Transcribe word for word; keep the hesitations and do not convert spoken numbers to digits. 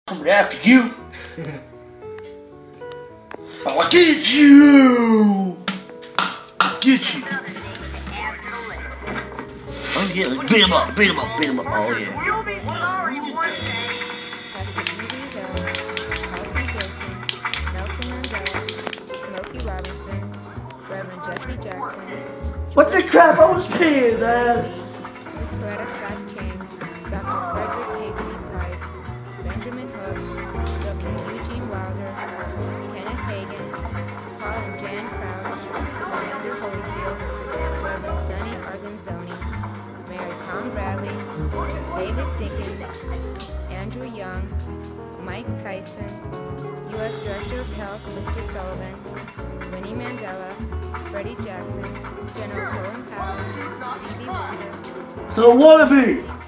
Coming after you. I'll get you. I'll get you. Oh yeah, let's beat him up, beat him up, beat him up. Oh yeah. Pastor Evie Hill, Carlton Pearson, Nelson Mandela, Smokey Robinson, Reverend Jesse Jackson. What the crap I was paying, man? Miss Coretta Scott King, Doctor Frederick Casey Price, Benjamin Hooks, Doctor Eugene Wilder, Kenneth Hagan, Paul and Jan Crouch, Andrew Holyfield, Reverend Sonny Arganzoni, Mary Tom Bradley, David Dinkins, Andrew Young, Mike Tyson, U S Director of Health Mister Sullivan, Winnie Mandela, Freddie Jackson, General Colin Powell, Stevie Wonder. So wannabe.